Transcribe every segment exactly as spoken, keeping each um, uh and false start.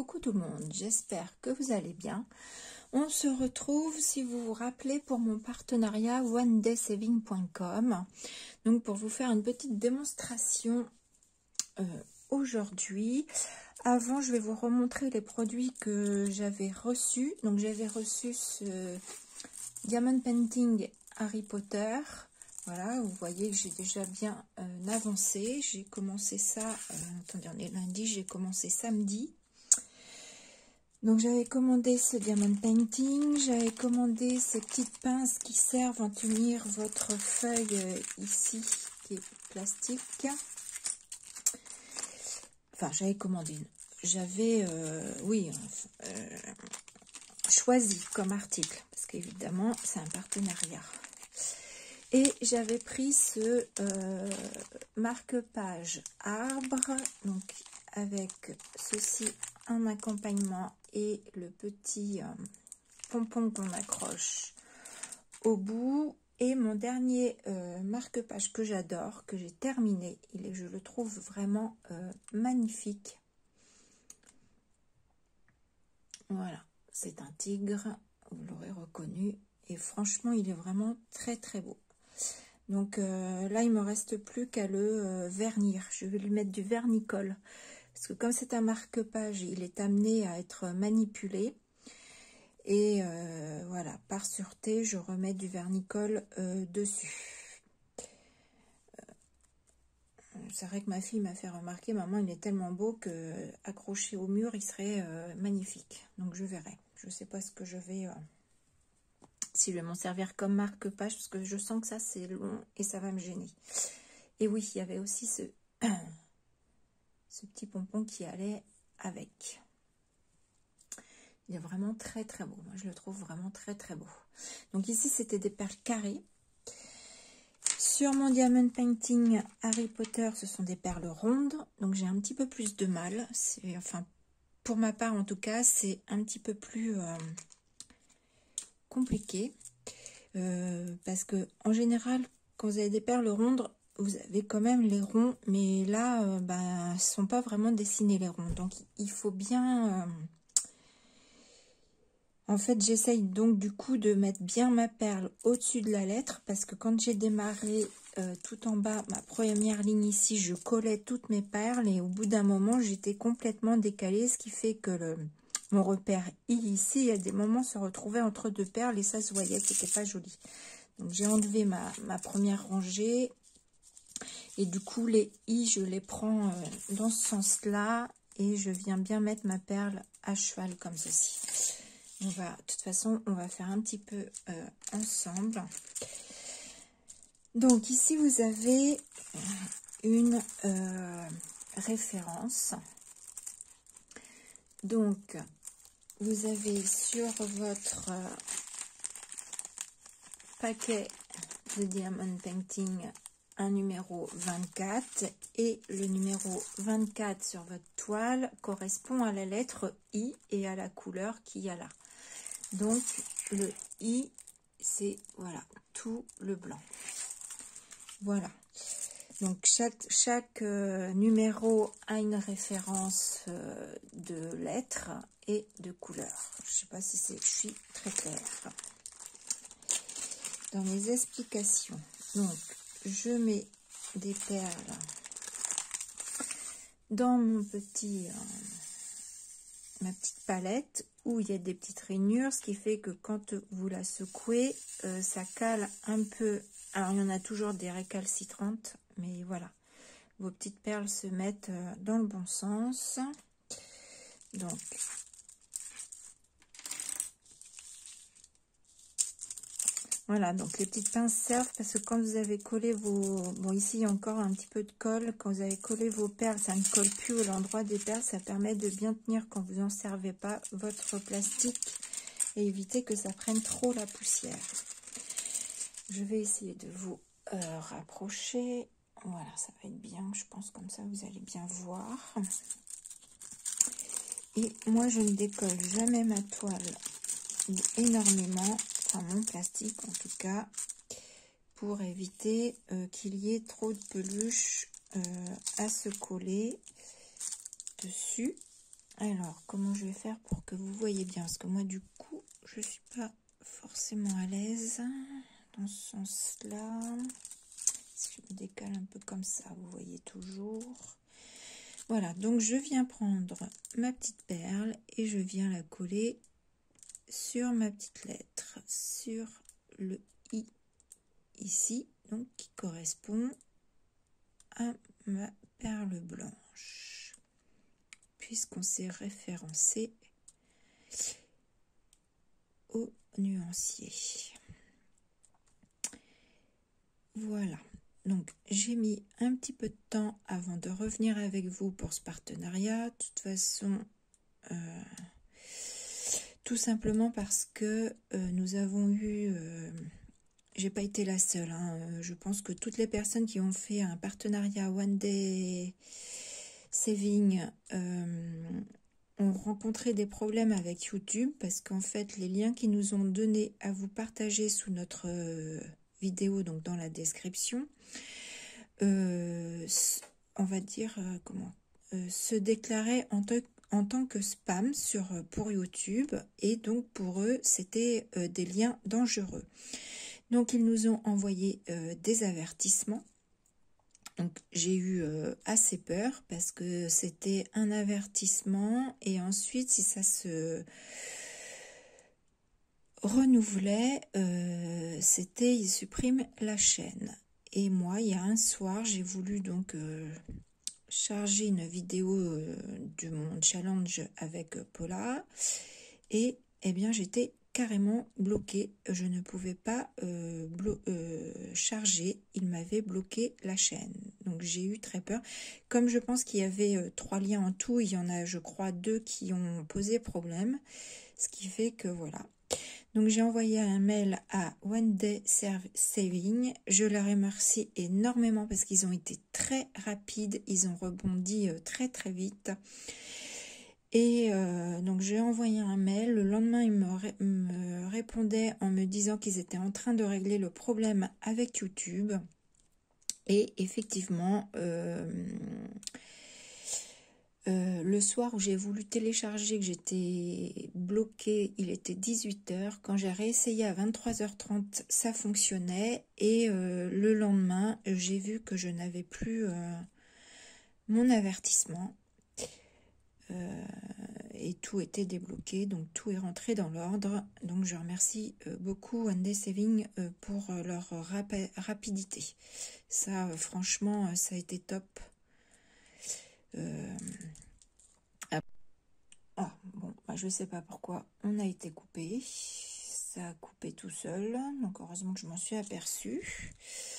coucou tout le monde, j'espère que vous allez bien. On se retrouve, si vous vous rappelez, pour mon partenariat one day saving point com. Donc pour vous faire une petite démonstration euh, aujourd'hui. Avant, je vais vous remontrer les produits que j'avais reçus. Donc j'avais reçu ce Diamond Painting Harry Potter. Voilà, vous voyez que j'ai déjà bien euh, avancé. J'ai commencé ça, euh, attendez, on est lundi, j'ai commencé samedi. Donc j'avais commandé ce Diamond Painting, j'avais commandé ces petites pinces qui servent à tenir votre feuille euh, ici, qui est plastique. Enfin, j'avais commandé une. J'avais, euh, oui, euh, choisi comme article, parce qu'évidemment, c'est un partenariat. Et j'avais pris ce euh, marque-page arbre, donc avec ceci, un accompagnement et le petit euh, pompon qu'on accroche au bout. Et mon dernier euh, marque-page que j'adore, que j'ai terminé, il est, je le trouve vraiment euh, magnifique. Voilà, c'est un tigre, vous l'aurez reconnu. Et franchement, il est vraiment très très beau. Donc euh, là, il me reste plus qu'à le euh, vernir. Je vais lui mettre du vernicole. Parce que comme c'est un marque-page, il est amené à être manipulé. Et euh, voilà, par sûreté, je remets du vernicole euh, dessus. Euh, c'est vrai que ma fille m'a fait remarquer, maman, il est tellement beau que accroché au mur, il serait euh, magnifique. Donc je verrai. Je ne sais pas ce que je vais... Euh, si je vais m'en servir comme marque-page, parce que je sens que ça, c'est long et ça va me gêner. Et oui, il y avait aussi ce... ce petit pompon qui allait avec. Il est vraiment très très beau. Moi, je le trouve vraiment très très beau. Donc ici, c'était des perles carrées. Sur mon Diamond Painting Harry Potter, ce sont des perles rondes. Donc j'ai un petit peu plus de mal. C'est, enfin, pour ma part en tout cas, c'est un petit peu plus euh, compliqué. Euh, parce que en général, quand vous avez des perles rondes, vous avez quand même les ronds, mais là, euh, bah, ce ne sont pas vraiment dessinés les ronds. Donc, il faut bien... Euh... En fait, j'essaye donc du coup de mettre bien ma perle au-dessus de la lettre, parce que quand j'ai démarré euh, tout en bas, ma première ligne ici, je collais toutes mes perles, et au bout d'un moment, j'étais complètement décalée, ce qui fait que le, mon repère I ici, à des moments, se retrouvait entre deux perles, et ça se voyait, c'était pas joli. Donc, j'ai enlevé ma, ma première rangée. Et du coup, les i, je les prends euh, dans ce sens-là. Et je viens bien mettre ma perle à cheval comme ceci. On va, de toute façon, on va faire un petit peu euh, ensemble. Donc ici, vous avez une euh, référence. Donc, vous avez sur votre euh, paquet de Diamond Painting un numéro vingt-quatre et le numéro vingt-quatre sur votre toile correspond à la lettre I et à la couleur qu'il y a là. Donc le I, c'est voilà tout le blanc. Voilà. Donc chaque, chaque euh, numéro a une référence euh, de lettres et de couleurs. Je ne sais pas si c'est, je suis très claire dans mes explications. Donc je mets des perles dans mon petit euh, ma petite palette où il y a des petites rainures, ce qui fait que quand vous la secouez, euh, ça cale un peu. Alors il y en a toujours des récalcitrantes, mais voilà, vos petites perles se mettent euh, dans le bon sens. Donc voilà, donc les petites pinces servent parce que quand vous avez collé vos... Bon, ici, il y a encore un petit peu de colle. Quand vous avez collé vos perles, ça ne colle plus à l'endroit des perles. Ça permet de bien tenir quand vous n'en servez pas votre plastique et éviter que ça prenne trop la poussière. Je vais essayer de vous euh, rapprocher. Voilà, ça va être bien. Je pense comme ça, vous allez bien voir. Et moi, je ne décolle jamais ma toile énormément. Enfin, mon plastique en tout cas, pour éviter euh, qu'il y ait trop de peluche euh, à se coller dessus. Alors, comment je vais faire pour que vous voyez bien? Parce que moi, du coup, je suis pas forcément à l'aise dans ce sens-là. Si je me décale un peu comme ça, vous voyez toujours. Voilà, donc je viens prendre ma petite perle et je viens la coller sur ma petite lettre, sur le I ici, donc qui correspond à ma perle blanche, puisqu'on s'est référencé au nuancier. Voilà, donc j'ai mis un petit peu de temps avant de revenir avec vous pour ce partenariat. De toute façon, euh, tout simplement parce que euh, nous avons eu, euh, j'ai pas été la seule, hein, je pense que toutes les personnes qui ont fait un partenariat One Day Saving euh, ont rencontré des problèmes avec YouTube, parce qu'en fait les liens qui nous ont donnés à vous partager sous notre euh, vidéo, donc dans la description, euh, on va dire euh, comment euh, se déclaraient en, en tant que spam sur pour YouTube, et donc pour eux c'était euh, des liens dangereux. Donc ils nous ont envoyé euh, des avertissements. Donc j'ai eu euh, assez peur, parce que c'était un avertissement et ensuite si ça se renouvelait, euh, c'était ils suppriment la chaîne. Et moi, il y a un soir, j'ai voulu donc euh, charger une vidéo euh, de mon challenge avec Paula, et eh bien j'étais carrément bloquée. Je ne pouvais pas euh, euh, charger, il m'avait bloqué la chaîne. Donc j'ai eu très peur. Comme je pense qu'il y avait euh, trois liens en tout, il y en a je crois deux qui ont posé problème, ce qui fait que voilà. Donc j'ai envoyé un mail à One Day Saving. Je leur remercie énormément parce qu'ils ont été très rapides, ils ont rebondi très très vite. Et euh, donc j'ai envoyé un mail. Le lendemain, ils me, ré me répondaient en me disant qu'ils étaient en train de régler le problème avec YouTube. Et effectivement, euh, Euh, le soir où j'ai voulu télécharger, que j'étais bloquée, il était dix-huit heures. Quand j'ai réessayé à vingt-trois heures trente, ça fonctionnait. Et euh, le lendemain, j'ai vu que je n'avais plus euh, mon avertissement. Euh, et tout était débloqué, donc tout est rentré dans l'ordre. Donc je remercie euh, beaucoup One Day Saving euh, pour euh, leur rap rapidité. Ça, euh, franchement, ça a été top. Euh, Ah, bon, bah, je sais pas pourquoi on a été coupé. Ça a coupé tout seul. Donc, heureusement que je m'en suis aperçue.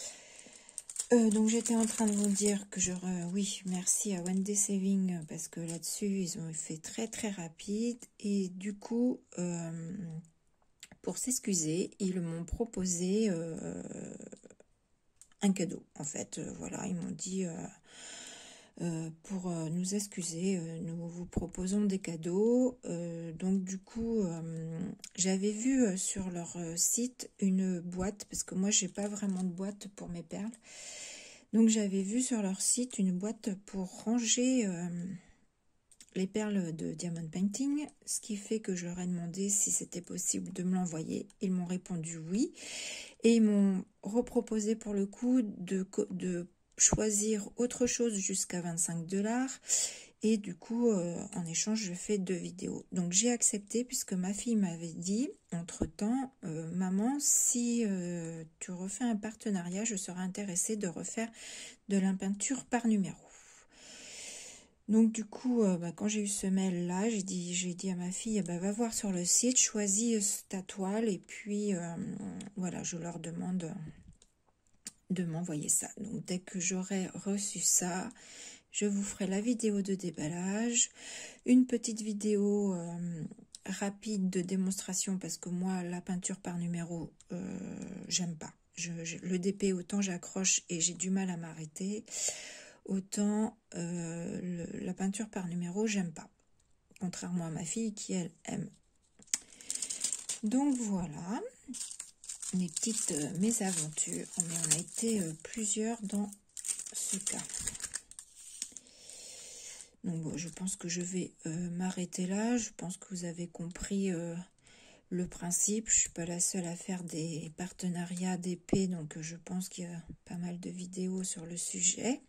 Euh, donc, j'étais en train de vous dire que je... Oui, merci à One Day Saving, parce que là-dessus, ils ont fait très, très rapide. Et du coup, euh, pour s'excuser, ils m'ont proposé euh, un cadeau. En fait, euh, voilà, ils m'ont dit... Euh, Euh, pour euh, nous excuser, euh, nous vous proposons des cadeaux. Euh, donc du coup, euh, j'avais vu euh, sur leur euh, site une boîte, parce que moi j'ai pas vraiment de boîte pour mes perles. Donc j'avais vu sur leur site une boîte pour ranger euh, les perles de Diamond Painting, ce qui fait que je leur ai demandé si c'était possible de me l'envoyer. Ils m'ont répondu oui, et ils m'ont reproposé pour le coup de, de choisir autre chose jusqu'à vingt-cinq dollars, et du coup euh, en échange je fais deux vidéos. Donc j'ai accepté, puisque ma fille m'avait dit entre temps euh, maman, si euh, tu refais un partenariat, je serais intéressée de refaire de la peinture par numéro. Donc du coup euh, bah, quand j'ai eu ce mail là, j'ai dit j'ai dit à ma fille, bah, va voir sur le site, choisis ta toile, et puis euh, voilà, je leur demande de m'envoyer ça. Donc dès que j'aurai reçu ça, je vous ferai la vidéo de déballage, une petite vidéo euh, rapide de démonstration, parce que moi la peinture par numéro euh, j'aime pas. Je, je, le D P, autant j'accroche et j'ai du mal à m'arrêter, autant euh, le, la peinture par numéro j'aime pas, contrairement à ma fille qui elle aime. Donc voilà mes petites euh, mésaventures, mais on a été euh, plusieurs dans ce cas. Donc bon, je pense que je vais euh, m'arrêter là. Je pense que vous avez compris euh, le principe. Je suis pas la seule à faire des partenariats d'épée, donc euh, je pense qu'il y a pas mal de vidéos sur le sujet.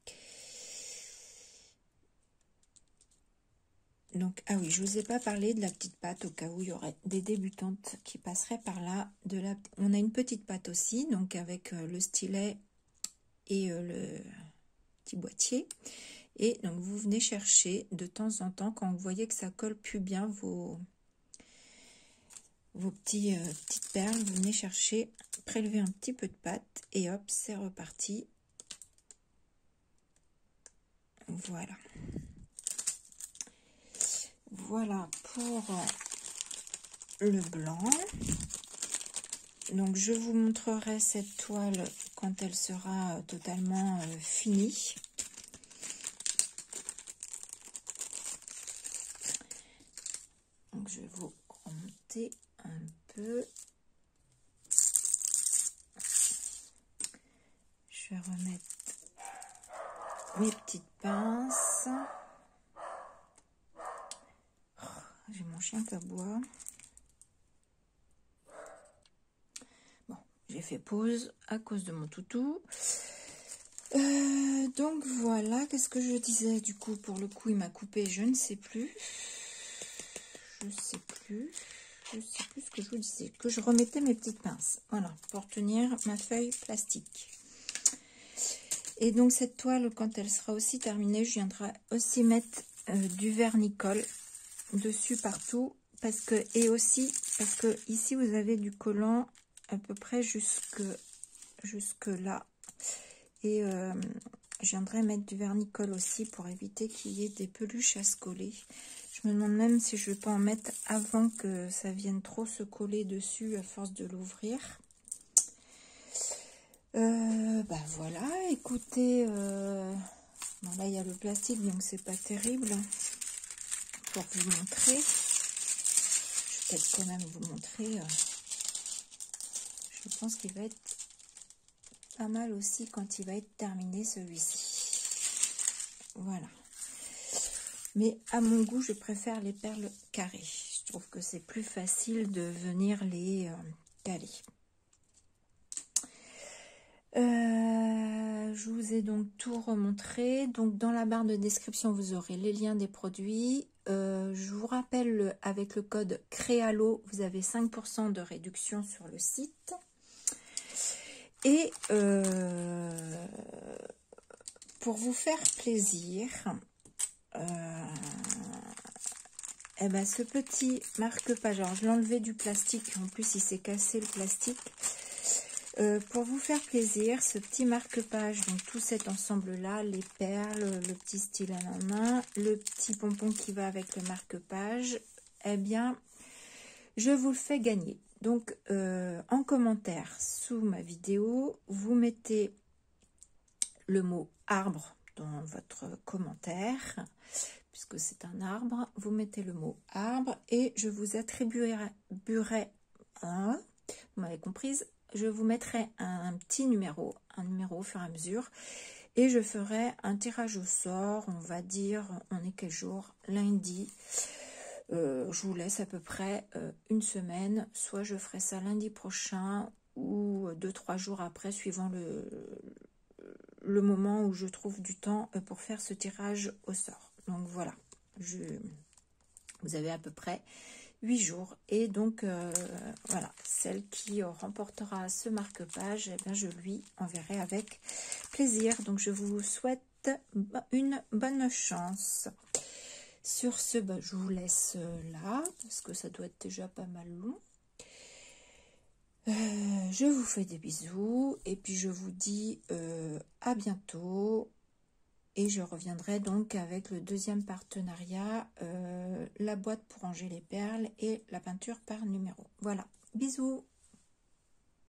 Donc, ah oui, je vous ai pas parlé de la petite patte au cas où il y aurait des débutantes qui passeraient par là. De la, on a une petite patte aussi, donc avec euh, le stylet et euh, le petit boîtier. Et donc, vous venez chercher de temps en temps, quand vous voyez que ça colle plus bien vos, vos petits, euh, petites perles, vous venez chercher, prélever un petit peu de pâte et hop, c'est reparti. Voilà. Voilà pour le blanc. Donc je vous montrerai cette toile quand elle sera totalement euh, finie. Donc je vais vous remonter un peu. Je vais remettre mes petites pinces. Oh, j'ai mon chien qui aboie. Bon, j'ai fait pause à cause de mon toutou. Euh, donc voilà, qu'est-ce que je disais du coup? Pour le coup, il m'a coupé, je ne sais plus. Je sais plus. Je sais plus ce que je vous disais. Que je remettais mes petites pinces. Voilà, pour tenir ma feuille plastique. Et donc cette toile, quand elle sera aussi terminée, je viendrai aussi mettre euh, du vernicole dessus partout. Parce que, et aussi, parce que ici vous avez du collant à peu près jusque, jusque là. Et euh, je viendrai mettre du vernicole aussi pour éviter qu'il y ait des peluches à se coller. Je me demande même si je ne vais pas en mettre avant que ça vienne trop se coller dessus à force de l'ouvrir. Euh, bah voilà, écoutez, euh, bon là il y a le plastique donc c'est pas terrible pour vous montrer. Je vais peut-être quand même vous montrer. Euh, je pense qu'il va être pas mal aussi quand il va être terminé celui-ci. Voilà. Mais à mon goût, je préfère les perles carrées. Je trouve que c'est plus facile de venir les euh, caler. Euh, je vous ai donc tout remontré. Donc dans la barre de description, vous aurez les liens des produits. Euh, je vous rappelle, avec le code CRÉALO, vous avez cinq pour cent de réduction sur le site. Et euh, pour vous faire plaisir, euh, eh ben, ce petit marque-page, alors je l'ai enlevé du plastique, en plus il s'est cassé le plastique. Euh, pour vous faire plaisir, ce petit marque-page, donc tout cet ensemble-là, les perles, le petit stylet à la main, le petit pompon qui va avec le marque-page, eh bien, je vous le fais gagner. Donc, euh, en commentaire sous ma vidéo, vous mettez le mot arbre dans votre commentaire, puisque c'est un arbre, vous mettez le mot arbre et je vous attribuerai, hein, vous m'avez comprise, je vous mettrai un, un petit numéro, un numéro au fur et à mesure, et je ferai un tirage au sort, on va dire, on est quel jour? Lundi. Euh, je vous laisse à peu près euh, une semaine, soit je ferai ça lundi prochain ou deux trois jours après, suivant le, le moment où je trouve du temps pour faire ce tirage au sort. Donc voilà, je, vous avez à peu près huit jours. Et donc, euh, voilà, celle qui remportera ce marque-page, eh bien, je lui enverrai avec plaisir. Donc, je vous souhaite une bonne chance. Sur ce, bah, je vous laisse là, parce que ça doit être déjà pas mal long. Euh, je vous fais des bisous, et puis je vous dis euh, à bientôt. Et je reviendrai donc avec le deuxième partenariat, euh, la boîte pour ranger les perles et la peinture par numéro. Voilà, bisous!